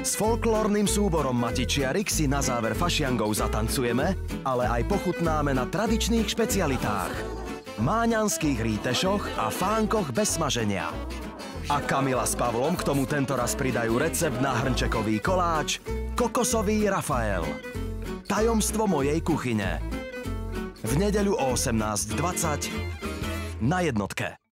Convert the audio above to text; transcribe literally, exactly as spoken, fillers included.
S folklórnym súborom Matičiarik si na záver fašiangov zatancujeme, ale aj pochutnáme na tradičných špecialitách. Máňanských rítešoch a fánkoch bez smaženia. A Kamila s Pavlom k tomu tentoraz pridajú recept na hrnčekový koláč Kokosový Rafael. Tajomstvo mojej kuchyne. V nedeľu o osemnásť dvadsať na Jednotke.